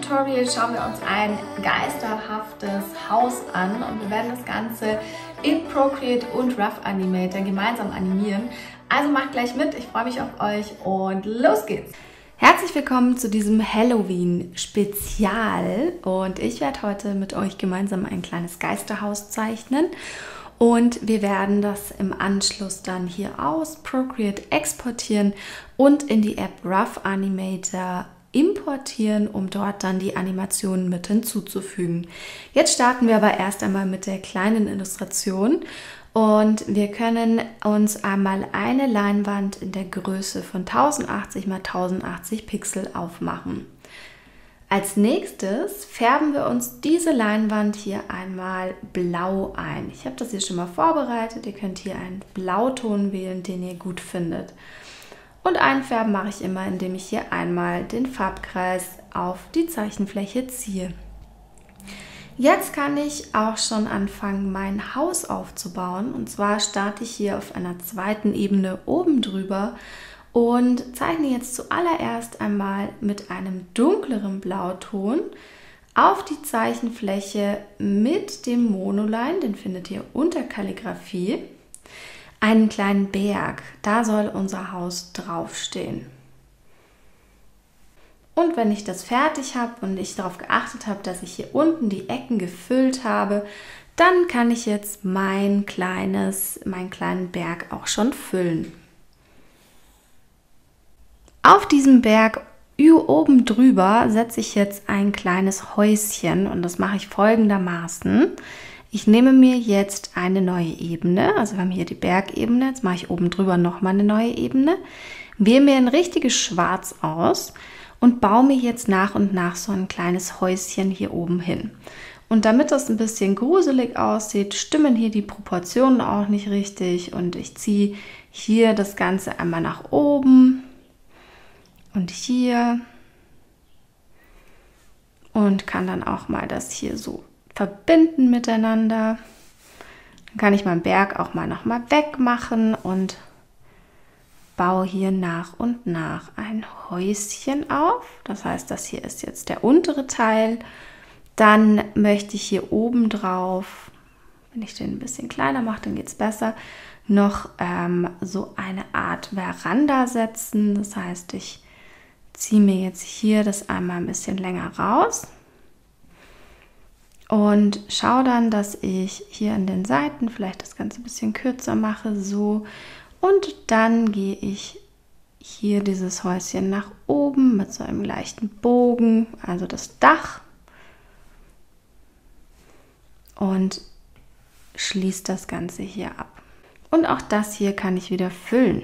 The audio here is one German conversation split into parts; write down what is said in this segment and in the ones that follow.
Tutorial schauen wir uns ein geisterhaftes Haus an und wir werden das Ganze in Procreate und Rough Animator gemeinsam animieren. Also macht gleich mit, ich freue mich auf euch und los geht's! Herzlich willkommen zu diesem Halloween-Spezial und ich werde heute mit euch gemeinsam ein kleines Geisterhaus zeichnen und wir werden das im Anschluss dann hier aus Procreate exportieren und in die App Rough Animator importieren, um dort dann die Animationen mit hinzuzufügen. Jetzt starten wir aber erst einmal mit der kleinen Illustration und wir können uns einmal eine Leinwand in der Größe von 1080 x 1080 Pixel aufmachen. Als nächstes färben wir uns diese Leinwand hier einmal blau ein. Ich habe das hier schon mal vorbereitet. Ihr könnt hier einen Blauton wählen, den ihr gut findet. Und einfärben mache ich immer, indem ich hier einmal den Farbkreis auf die Zeichenfläche ziehe. Jetzt kann ich auch schon anfangen, mein Haus aufzubauen. Und zwar starte ich hier auf einer zweiten Ebene oben drüber und zeichne jetzt zuallererst einmal mit einem dunkleren Blauton auf die Zeichenfläche mit dem Monoline, den findet ihr unter Kalligrafie, einen kleinen Berg. Da soll unser Haus draufstehen. Und wenn ich das fertig habe und ich darauf geachtet habe, dass ich hier unten die Ecken gefüllt habe, dann kann ich jetzt meinen kleinen Berg auch schon füllen. Auf diesem Berg oben drüber setze ich jetzt ein kleines Häuschen und das mache ich folgendermaßen. Ich nehme mir jetzt eine neue Ebene, also wir haben hier die Bergebene, jetzt mache ich oben drüber nochmal eine neue Ebene, wähle mir ein richtiges Schwarz aus und baue mir jetzt nach und nach so ein kleines Häuschen hier oben hin. Und damit das ein bisschen gruselig aussieht, stimmen hier die Proportionen auch nicht richtig und ich ziehe hier das Ganze einmal nach oben und hier und kann dann auch mal das hier so verbinden miteinander. Dann kann ich meinen Berg auch mal nochmal wegmachen und baue hier nach und nach ein Häuschen auf. Das heißt, das hier ist jetzt der untere Teil. Dann möchte ich hier oben drauf, wenn ich den ein bisschen kleiner mache, dann geht es besser, noch so eine Art Veranda setzen. Das heißt, ich ziehe mir jetzt hier das einmal ein bisschen länger raus. Und schaue dann, dass ich hier an den Seiten vielleicht das Ganze ein bisschen kürzer mache, so. Und dann gehe ich hier dieses Häuschen nach oben mit so einem leichten Bogen, also das Dach. Und schließe das Ganze hier ab. Und auch das hier kann ich wieder füllen.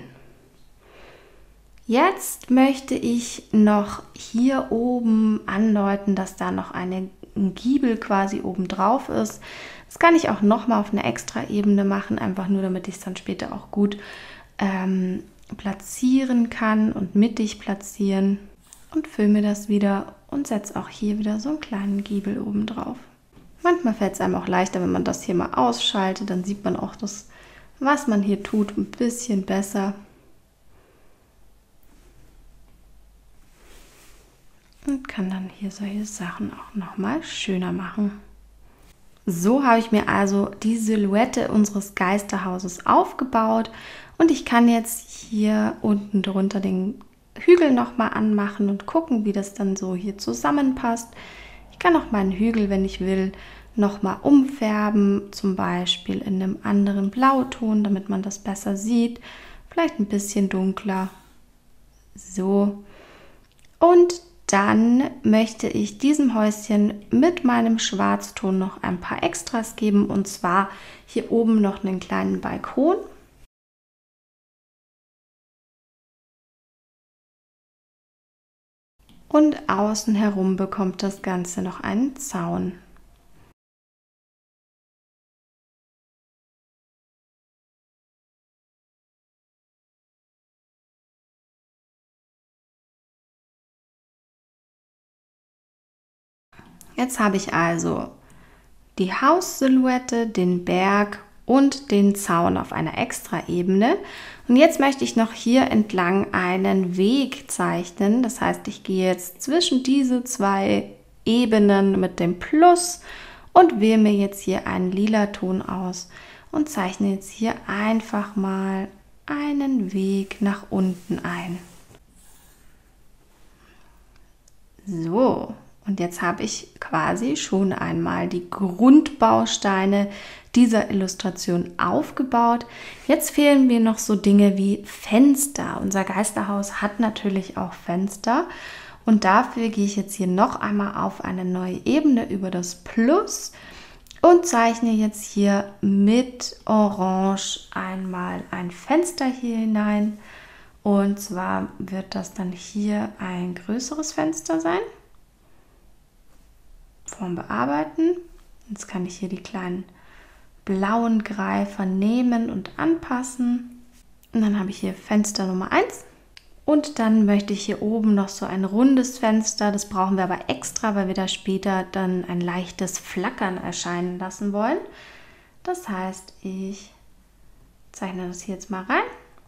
Jetzt möchte ich noch hier oben andeuten, dass da noch ein Giebel quasi oben drauf ist. Das kann ich auch nochmal auf eine extra Ebene machen, einfach nur damit ich es dann später auch gut platzieren kann und mittig platzieren. Und fülle mir das wieder und setze auch hier wieder so einen kleinen Giebel oben drauf. Manchmal fällt es einem auch leichter, wenn man das hier mal ausschaltet, dann sieht man auch das, was man hier tut, ein bisschen besser. Und kann dann hier solche Sachen auch nochmal schöner machen. So habe ich mir also die Silhouette unseres Geisterhauses aufgebaut und ich kann jetzt hier unten drunter den Hügel nochmal anmachen und gucken, wie das dann so hier zusammenpasst. Ich kann auch meinen Hügel, wenn ich will, nochmal umfärben, zum Beispiel in einem anderen Blauton, damit man das besser sieht. Vielleicht ein bisschen dunkler. So. Und dann möchte ich diesem Häuschen mit meinem Schwarzton noch ein paar Extras geben und zwar hier oben noch einen kleinen Balkon. Und außen herum bekommt das Ganze noch einen Zaun. Jetzt habe ich also die Haussilhouette, den Berg und den Zaun auf einer extra Ebene. Und jetzt möchte ich noch hier entlang einen Weg zeichnen. Das heißt, ich gehe jetzt zwischen diese zwei Ebenen mit dem Plus und wähle mir jetzt hier einen lila Ton aus und zeichne jetzt hier einfach mal einen Weg nach unten ein. So, und jetzt habe ich quasi schon einmal die Grundbausteine dieser Illustration aufgebaut. Jetzt fehlen mir noch so Dinge wie Fenster. Unser Geisterhaus hat natürlich auch Fenster und dafür gehe ich jetzt hier noch einmal auf eine neue Ebene über das Plus und zeichne jetzt hier mit Orange einmal ein Fenster hier hinein. Und zwar wird das dann hier ein größeres Fenster sein. Form bearbeiten. Jetzt kann ich hier die kleinen blauen Greifer nehmen und anpassen. Und dann habe ich hier Fenster Nummer 1. Und dann möchte ich hier oben noch so ein rundes Fenster. Das brauchen wir aber extra, weil wir da später dann ein leichtes Flackern erscheinen lassen wollen. Das heißt, ich zeichne das hier jetzt mal rein.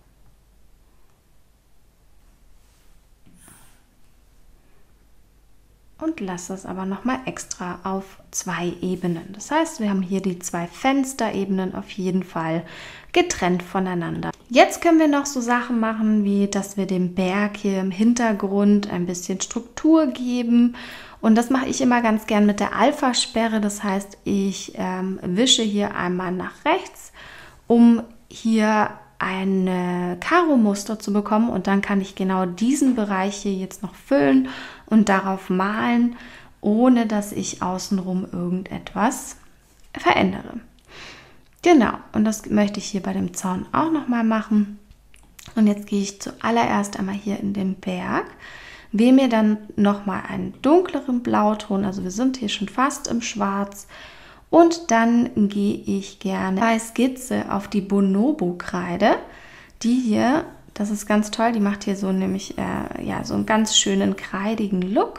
Und lasse es aber nochmal extra auf 2 Ebenen. Das heißt, wir haben hier die 2 Fensterebenen auf jeden Fall getrennt voneinander. Jetzt können wir noch so Sachen machen, wie dass wir dem Berg hier im Hintergrund ein bisschen Struktur geben. Und das mache ich immer ganz gern mit der Alpha-Sperre. Das heißt, ich wische hier einmal nach rechts, um hier ein Karo-Muster zu bekommen, und dann kann ich genau diesen Bereich hier jetzt noch füllen und darauf malen, ohne dass ich außenrum irgendetwas verändere. Genau, und das möchte ich hier bei dem Zaun auch nochmal machen. Und jetzt gehe ich zuallererst einmal hier in den Berg, wähle mir dann nochmal einen dunkleren Blauton, also wir sind hier schon fast im Schwarz. Und dann gehe ich gerne bei Skizze auf die Bonobo-Kreide. Die hier, das ist ganz toll, die macht hier so nämlich so einen ganz schönen kreidigen Look.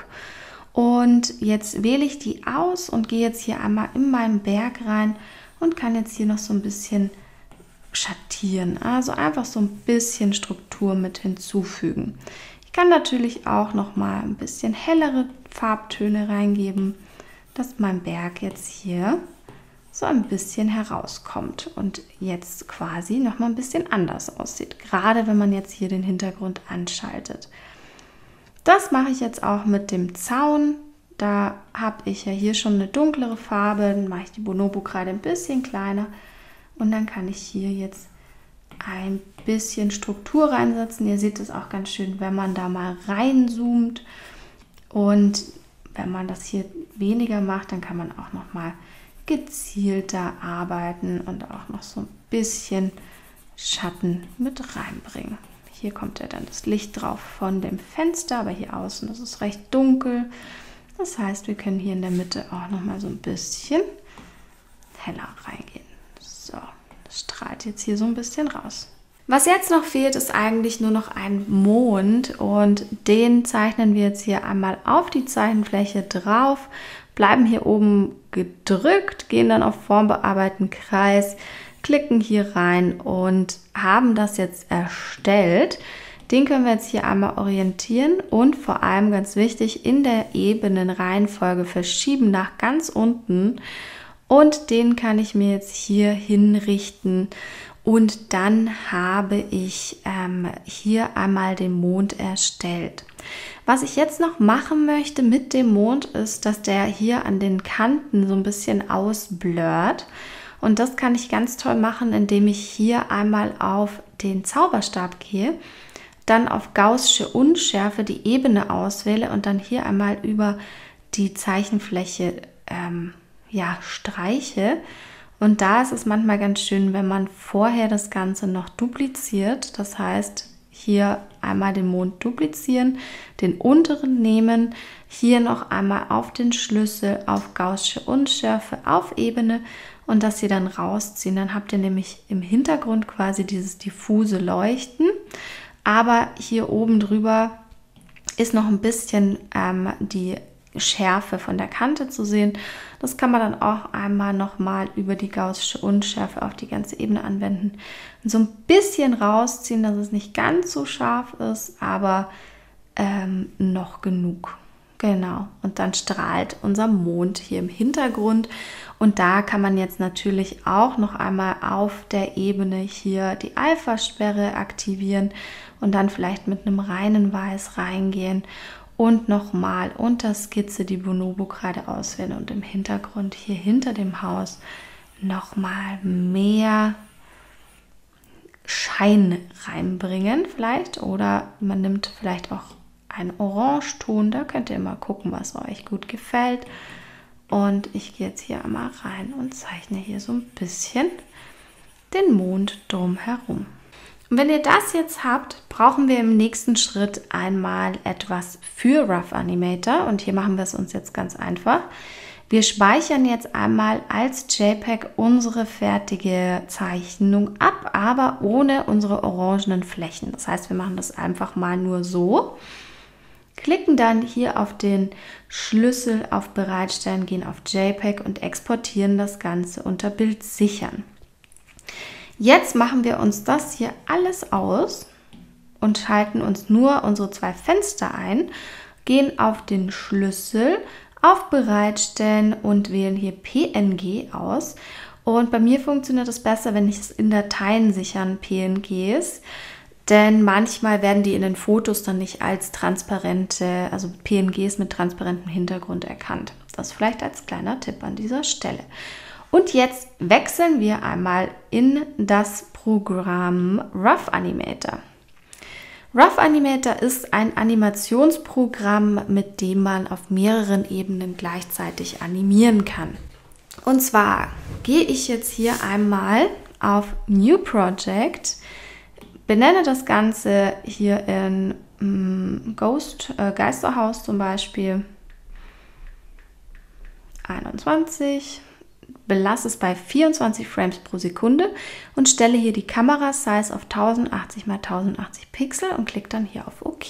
Und jetzt wähle ich die aus und gehe jetzt hier einmal in meinen Berg rein und kann jetzt hier noch so ein bisschen schattieren. Also einfach so ein bisschen Struktur mit hinzufügen. Ich kann natürlich auch noch mal ein bisschen hellere Farbtöne reingeben, dass mein Berg jetzt hier so ein bisschen herauskommt und jetzt quasi noch mal ein bisschen anders aussieht, gerade wenn man jetzt hier den Hintergrund anschaltet. Das mache ich jetzt auch mit dem Zaun. Da habe ich ja hier schon eine dunklere Farbe, dann mache ich die Bonobo-Kreide ein bisschen kleiner und dann kann ich hier jetzt ein bisschen Struktur reinsetzen. Ihr seht es auch ganz schön, wenn man da mal reinzoomt, und wenn man das hier weniger macht, dann kann man auch noch mal gezielter arbeiten und auch noch so ein bisschen Schatten mit reinbringen. Hier kommt ja dann das Licht drauf von dem Fenster, aber hier außen ist es recht dunkel. Das heißt, wir können hier in der Mitte auch noch mal so ein bisschen heller reingehen. So, das strahlt jetzt hier so ein bisschen raus. Was jetzt noch fehlt, ist eigentlich nur noch ein Mond, und den zeichnen wir jetzt hier einmal auf die Zeichenfläche drauf, bleiben hier oben gedrückt, gehen dann auf Form bearbeiten, Kreis, klicken hier rein und haben das jetzt erstellt. Den können wir jetzt hier einmal orientieren und vor allem ganz wichtig in der Ebenenreihenfolge verschieben nach ganz unten, und den kann ich mir jetzt hier hinrichten. Und dann habe ich hier einmal den Mond erstellt. Was ich jetzt noch machen möchte mit dem Mond ist, dass der hier an den Kanten so ein bisschen ausblurrt. Und das kann ich ganz toll machen, indem ich hier einmal auf den Zauberstab gehe, dann auf Gaußsche Unschärfe die Ebene auswähle und dann hier einmal über die Zeichenfläche streiche. Und da ist es manchmal ganz schön, wenn man vorher das Ganze noch dupliziert. Das heißt, hier einmal den Mond duplizieren, den unteren nehmen, hier noch einmal auf den Schlüssel, auf Gaußsche Unschärfe, auf Ebene und das hier dann rausziehen. Dann habt ihr nämlich im Hintergrund quasi dieses diffuse Leuchten. Aber hier oben drüber ist noch ein bisschen die Schärfe von der Kante zu sehen. Das kann man dann auch einmal nochmal über die Gaußsche Unschärfe auf die ganze Ebene anwenden und so ein bisschen rausziehen, dass es nicht ganz so scharf ist, aber noch genug. Genau, und dann strahlt unser Mond hier im Hintergrund. Und da kann man jetzt natürlich auch noch einmal auf der Ebene hier die Alpha-Sperre aktivieren und dann vielleicht mit einem reinen Weiß reingehen und nochmal unter Skizze die Bonobo gerade auswählen und im Hintergrund hier hinter dem Haus nochmal mehr Schein reinbringen vielleicht. Oder man nimmt vielleicht auch einen Orangeton, da könnt ihr mal gucken, was euch gut gefällt. Und ich gehe jetzt hier einmal rein und zeichne hier so ein bisschen den Mond drumherum. Und wenn ihr das jetzt habt, brauchen wir im nächsten Schritt einmal etwas für Rough Animator. Und hier machen wir es uns jetzt ganz einfach. Wir speichern jetzt einmal als JPEG unsere fertige Zeichnung ab, aber ohne unsere orangenen Flächen. Das heißt, wir machen das einfach mal nur so. Klicken dann hier auf den Schlüssel auf Bereitstellen, gehen auf JPEG und exportieren das Ganze unter Bild sichern. Jetzt machen wir uns das hier alles aus und schalten uns nur unsere 2 Fenster ein, gehen auf den Schlüssel, auf Bereitstellen und wählen hier PNG aus. Und bei mir funktioniert es besser, wenn ich es in Dateien sichern PNGs. Denn manchmal werden die in den Fotos dann nicht als transparente, also PNGs mit transparentem Hintergrund erkannt. Das vielleicht als kleiner Tipp an dieser Stelle. Und jetzt wechseln wir einmal in das Programm Rough Animator. Rough Animator ist ein Animationsprogramm, mit dem man auf mehreren Ebenen gleichzeitig animieren kann. Und zwar gehe ich jetzt hier einmal auf New Project, benenne das Ganze hier in Geisterhaus zum Beispiel 21, belasse es bei 24 Frames pro Sekunde und stelle hier die Kamera-Size auf 1080 x 1080 Pixel und klicke dann hier auf OK.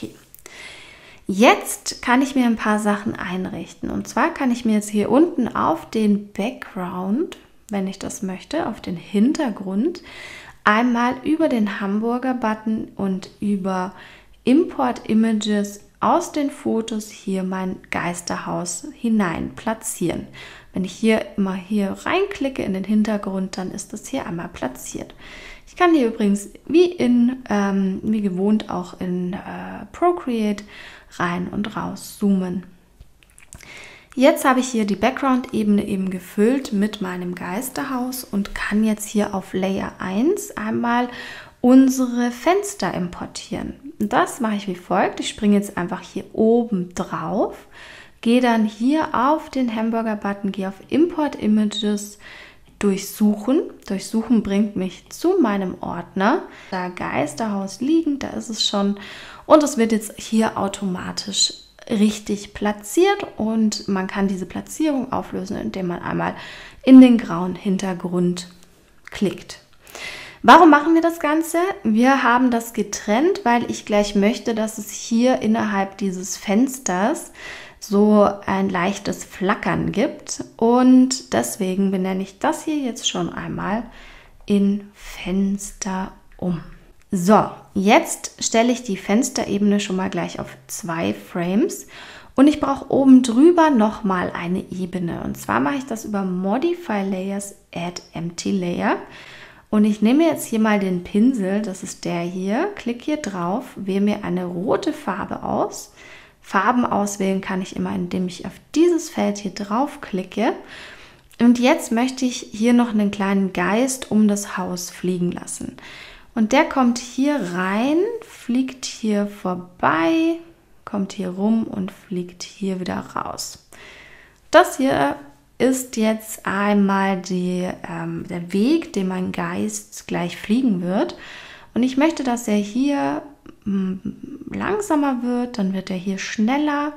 Jetzt kann ich mir ein paar Sachen einrichten. Und zwar kann ich mir jetzt hier unten auf den Background, wenn ich das möchte, auf den Hintergrund, einmal über den Hamburger-Button und über Import Images aus den Fotos hier mein Geisterhaus hinein platzieren. Wenn ich hier immer hier reinklicke in den Hintergrund, dann ist das hier einmal platziert. Ich kann hier übrigens wie gewohnt auch in Procreate rein und raus zoomen. Jetzt habe ich hier die Background-Ebene eben gefüllt mit meinem Geisterhaus und kann jetzt hier auf Layer 1 einmal unsere Fenster importieren. Und das mache ich wie folgt. Ich springe jetzt einfach hier oben drauf, gehe dann hier auf den Hamburger-Button, gehe auf Import Images, durchsuchen. Durchsuchen bringt mich zu meinem Ordner. Da Geisterhaus liegen, da ist es schon. Und es wird jetzt hier automatisch richtig platziert und man kann diese Platzierung auflösen, indem man einmal in den grauen Hintergrund klickt. Warum machen wir das Ganze? Wir haben das getrennt, weil ich gleich möchte, dass es hier innerhalb dieses Fensters so ein leichtes Flackern gibt und deswegen benenne ich das hier jetzt schon einmal in Fenster um. So, jetzt stelle ich die Fensterebene schon mal gleich auf 2 Frames und ich brauche oben drüber nochmal eine Ebene. Und zwar mache ich das über Modify Layers, Add Empty Layer. Und ich nehme jetzt hier mal den Pinsel, das ist der hier, klicke hier drauf, wähle mir eine rote Farbe aus. Farben auswählen kann ich immer, indem ich auf dieses Feld hier drauf klicke. Und jetzt möchte ich hier noch einen kleinen Geist um das Haus fliegen lassen. Und der kommt hier rein, fliegt hier vorbei, kommt hier rum und fliegt hier wieder raus. Das hier ist jetzt einmal der Weg, den mein Geist gleich fliegen wird. Und ich möchte, dass er hier langsamer wird, dann wird er hier schneller.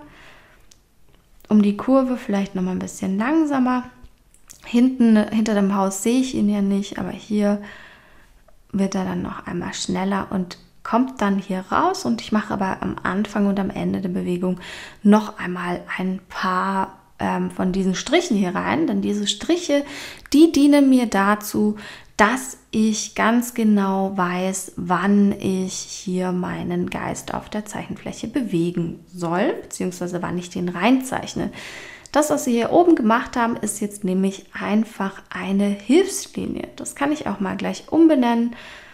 Um die Kurve vielleicht noch mal ein bisschen langsamer. Hinter dem Haus sehe ich ihn ja nicht, aber hier wird er dann noch einmal schneller und kommt dann hier raus. Und ich mache aber am Anfang und am Ende der Bewegung noch einmal ein paar von diesen Strichen hier rein, denn diese Striche, die dienen mir dazu, dass ich ganz genau weiß, wann ich hier meinen Geist auf der Zeichenfläche bewegen soll, beziehungsweise wann ich den reinzeichne. Das, was wir hier oben gemacht haben, ist jetzt nämlich einfach eine Hilfslinie. Das kann ich auch mal gleich umbenennen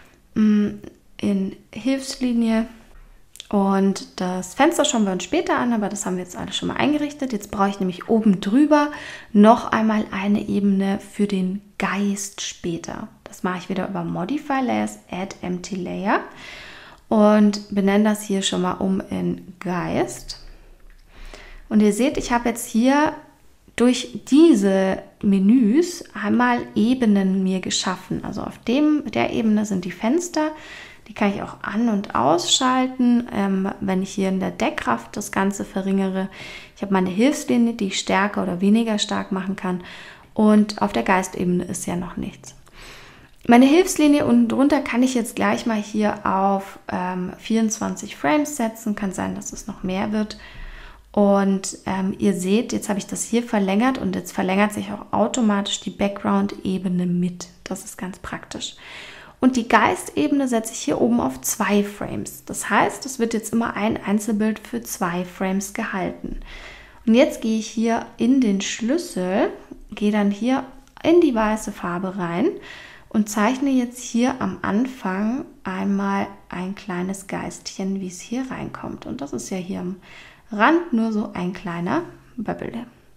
in Hilfslinie. Und das Fenster schauen wir uns später an, aber das haben wir jetzt alles schon mal eingerichtet. Jetzt brauche ich nämlich oben drüber noch einmal eine Ebene für den Geist später. Das mache ich wieder über Modify Layers, Add Empty Layer und benenne das hier schon mal um in Geist. Und ihr seht, ich habe jetzt hier durch diese Menüs einmal Ebenen mir geschaffen. Also auf der Ebene sind die Fenster. Die kann ich auch an- und ausschalten, wenn ich hier in der Deckkraft das Ganze verringere. Ich habe meine Hilfslinie, die ich stärker oder weniger stark machen kann. Und auf der Geistebene ist ja noch nichts. Meine Hilfslinie unten drunter kann ich jetzt gleich mal hier auf 24 Frames setzen. Kann sein, dass es noch mehr wird. Und ihr seht, jetzt habe ich das hier verlängert und jetzt verlängert sich auch automatisch die Background-Ebene mit. Das ist ganz praktisch. Und die Geistebene setze ich hier oben auf 2 Frames. Das heißt, es wird jetzt immer ein Einzelbild für 2 Frames gehalten. Und jetzt gehe ich hier in den Schlüssel, gehe dann hier in die weiße Farbe rein und zeichne jetzt hier am Anfang einmal ein kleines Geistchen, wie es hier reinkommt. Und das ist ja hier am Rand nur so ein kleiner Bubble.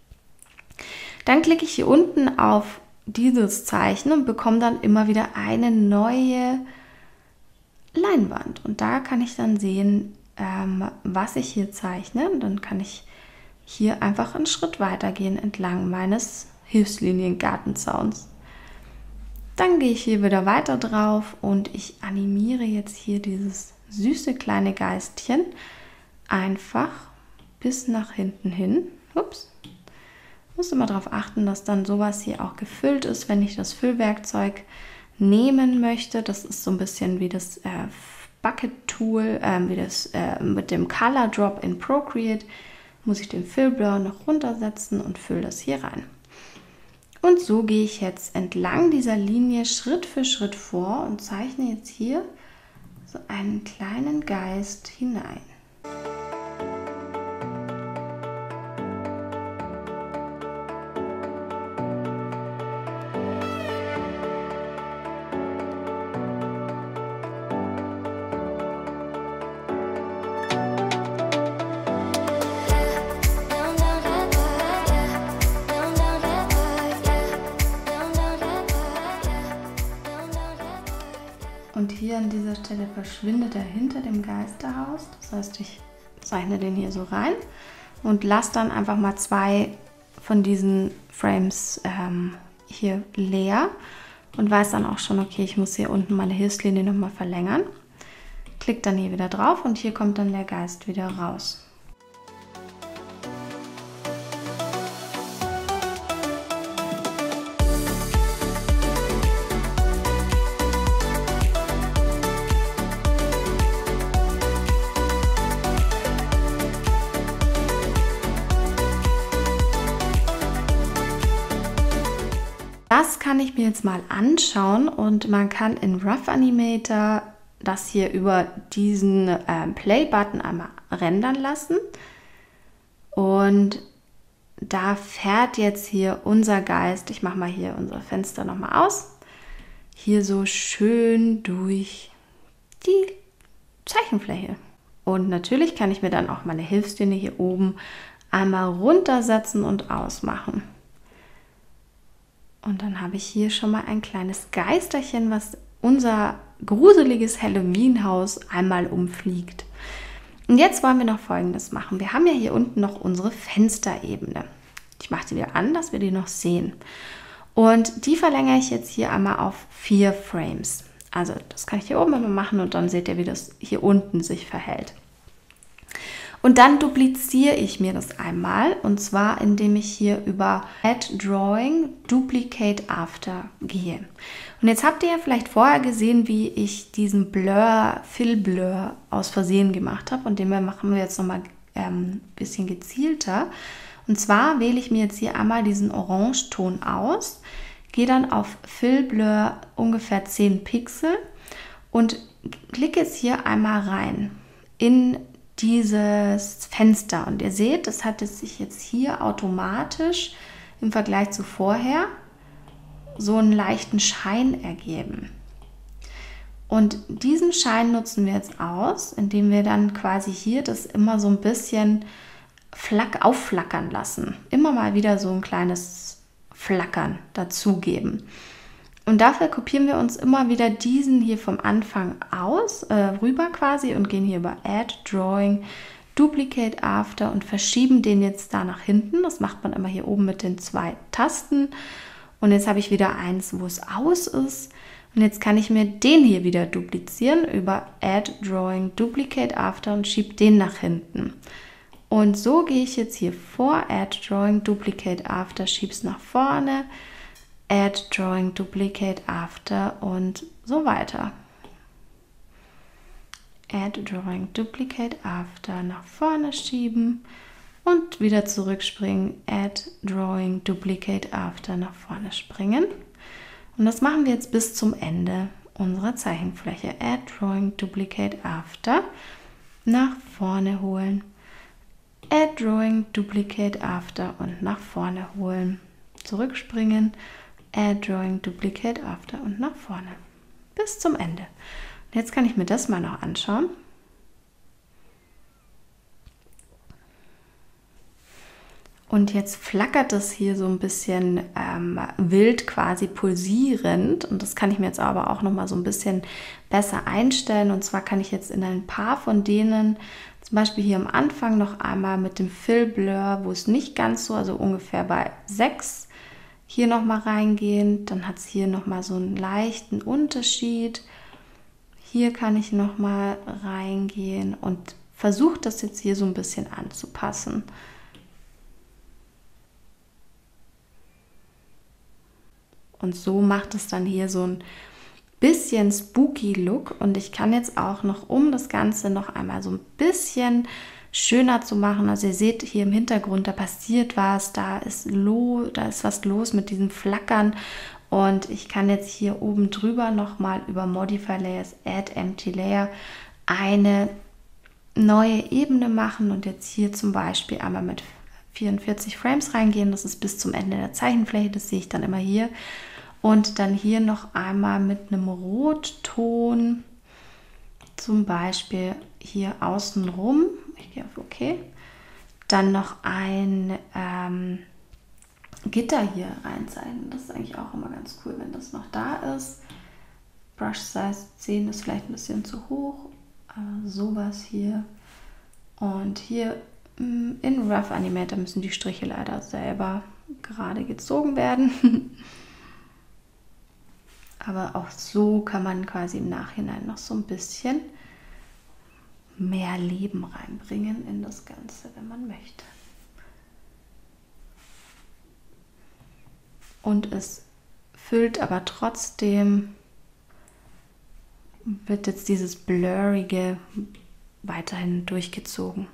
Dann klicke ich hier unten auf dieses Zeichen und bekomme dann immer wieder eine neue Leinwand. Und da kann ich dann sehen, was ich hier zeichne. Und dann kann ich hier einfach einen Schritt weitergehen entlang meines Hilfslinien-Gartenzauns. Dann gehe ich hier wieder weiter drauf und ich animiere jetzt hier dieses süße kleine Geistchen einfach bis nach hinten hin. Ups. Muss immer darauf achten, dass dann sowas hier auch gefüllt ist, wenn ich das Füllwerkzeug nehmen möchte. Das ist so ein bisschen wie das Bucket Tool, wie das mit dem Color Drop in Procreate. Muss ich den Füllblur noch runtersetzen und fülle das hier rein. Und so gehe ich jetzt entlang dieser Linie Schritt für Schritt vor und zeichne jetzt hier so einen kleinen Geist hinein. Und hier an dieser Stelle verschwindet er hinter dem Geisterhaus. Das heißt, ich zeichne den hier so rein und lasse dann einfach mal 2 von diesen Frames hier leer und weiß dann auch schon, okay, ich muss hier unten meine Hilfslinie nochmal verlängern. Klick dann hier wieder drauf und hier kommt dann der Geist wieder raus. Das kann ich mir jetzt mal anschauen und man kann in Rough Animator das hier über diesen Play-Button einmal rendern lassen. Und da fährt jetzt hier unser Geist, ich mache mal hier unser Fenster nochmal aus, hier so schön durch die Zeichenfläche. Und natürlich kann ich mir dann auch meine Hilfslinie hier oben einmal runtersetzen und ausmachen. Und dann habe ich hier schon mal ein kleines Geisterchen, was unser gruseliges Halloween-Haus einmal umfliegt. Und jetzt wollen wir noch Folgendes machen. Wir haben ja hier unten noch unsere Fensterebene. Ich mache die wieder an, dass wir die noch sehen. Und die verlängere ich jetzt hier einmal auf 4 Frames. Also das kann ich hier oben immer machen und dann seht ihr, wie das hier unten sich verhält. Und dann dupliziere ich mir das einmal, und zwar indem ich hier über Add Drawing, Duplicate After gehe. Und jetzt habt ihr ja vielleicht vorher gesehen, wie ich diesen Blur, Fill Blur aus Versehen gemacht habe, und den machen wir jetzt nochmal ein bisschen gezielter. Und zwar wähle ich mir jetzt hier einmal diesen Orangeton aus, gehe dann auf Fill Blur ungefähr 10 Pixel und klicke jetzt hier einmal rein in dieses Fenster. Und ihr seht, das hat sich jetzt hier automatisch im Vergleich zu vorher so einen leichten Schein ergeben. Und diesen Schein nutzen wir jetzt aus, indem wir dann quasi hier das immer so ein bisschen aufflackern lassen. Immer mal wieder so ein kleines Flackern dazugeben. Und dafür kopieren wir uns immer wieder diesen hier vom Anfang rüber quasi und gehen hier über Add, Drawing, Duplicate After und verschieben den jetzt da nach hinten. Das macht man immer hier oben mit den 2 Tasten. Und jetzt habe ich wieder eins, wo es aus ist. Und jetzt kann ich mir den hier wieder duplizieren über Add, Drawing, Duplicate After und schiebe den nach hinten. Und so gehe ich jetzt hier vor, Add, Drawing, Duplicate After, schiebe es nach vorne, Add, Drawing, Duplicate After und so weiter. Add, Drawing, Duplicate After, nach vorne schieben und wieder zurückspringen, Add, Drawing, Duplicate After, nach vorne springen. Und das machen wir jetzt bis zum Ende unserer Zeichenfläche. Add, Drawing, Duplicate After, nach vorne holen. Add, Drawing, Duplicate After und nach vorne holen. Zurückspringen, Add, Drawing, Duplicate After und nach vorne. Bis zum Ende. Und jetzt kann ich mir das mal noch anschauen. Und jetzt flackert es hier so ein bisschen wild quasi pulsierend. Und das kann ich mir jetzt aber auch noch mal so ein bisschen besser einstellen. Und zwar kann ich jetzt in ein paar von denen, zum Beispiel hier am Anfang noch einmal mit dem Fill Blur, wo es nicht ganz so, also ungefähr bei 6, hier noch mal reingehen. Dann hat es hier noch mal so einen leichten Unterschied. Hier kann ich noch mal reingehen und versuche das jetzt hier so ein bisschen anzupassen. Und so macht es dann hier so ein bisschen spooky Look. Und ich kann jetzt auch noch, um das Ganze noch einmal so ein bisschen schöner zu machen, also ihr seht hier im Hintergrund, da passiert was, da ist was los mit diesem Flackern. Und ich kann jetzt hier oben drüber nochmal über Modify Layers, Add Empty Layer eine neue Ebene machen und jetzt hier zum Beispiel einmal mit 44 Frames reingehen. Das ist bis zum Ende der Zeichenfläche, das sehe ich dann immer hier. Und dann hier noch einmal mit einem Rotton, zum Beispiel hier außen rum. Ich gehe auf OK. Dann noch ein Gitter hier reinzeichnen. Das ist eigentlich auch immer ganz cool, wenn das noch da ist. Brush Size 10 ist vielleicht ein bisschen zu hoch. Aber sowas hier. Und hier in Rough Animator müssen die Striche leider selber gerade gezogen werden. Aber auch so kann man quasi im Nachhinein noch so ein bisschen mehr Leben reinbringen in das Ganze, wenn man möchte. Und es füllt aber trotzdem, wird jetzt dieses Blurrige weiterhin durchgezogen.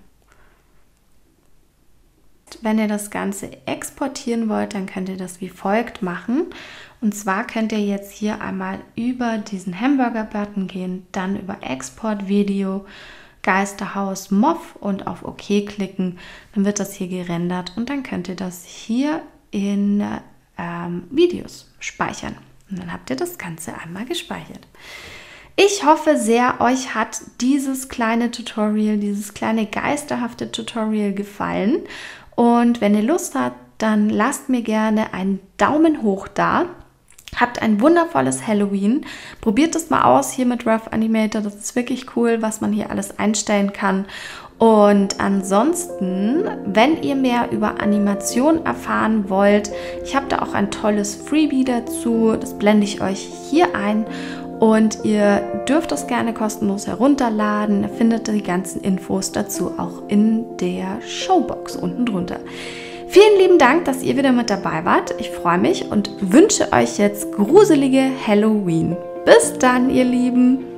Wenn ihr das Ganze exportieren wollt, dann könnt ihr das wie folgt machen. Und zwar könnt ihr jetzt hier einmal über diesen Hamburger-Button gehen, dann über Export Video, Geisterhaus MOV und auf OK klicken. Dann wird das hier gerendert und dann könnt ihr das hier in Videos speichern. Und dann habt ihr das Ganze einmal gespeichert. Ich hoffe sehr, euch hat dieses kleine Tutorial, dieses kleine geisterhafte Tutorial gefallen. Und wenn ihr Lust habt, dann lasst mir gerne einen Daumen hoch da. Habt ein wundervolles Halloween. Probiert es mal aus hier mit Rough Animator. Das ist wirklich cool, was man hier alles einstellen kann. Und ansonsten, wenn ihr mehr über Animation erfahren wollt, ich habe da auch ein tolles Freebie dazu. Das blende ich euch hier ein. Und ihr dürft es gerne kostenlos herunterladen. Ihr findet die ganzen Infos dazu auch in der Showbox unten drunter. Vielen lieben Dank, dass ihr wieder mit dabei wart. Ich freue mich und wünsche euch jetzt gruselige Halloween. Bis dann, ihr Lieben!